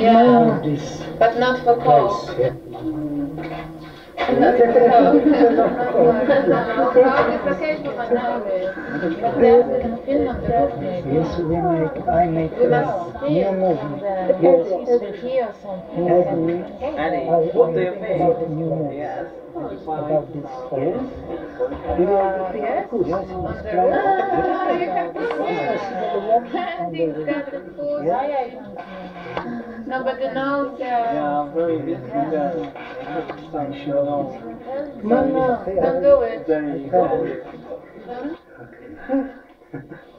Yeah, this but not for cold. place. Yeah. Not for cold. No, cold is okay for Manaus. But there's in Finland the book maybe. Yes, I make We must see new it movie. from the Yes. history or something. Annie, I what do you made think? new movie Yes. about this place. Yes? Yes, On it's the climate. roof? You can put Yes, I see the it. woman I on the think roof. that the food. Yes. No, but the nose. Yeah, I'm very busy there. I show No, don't do it. Very it. Don't.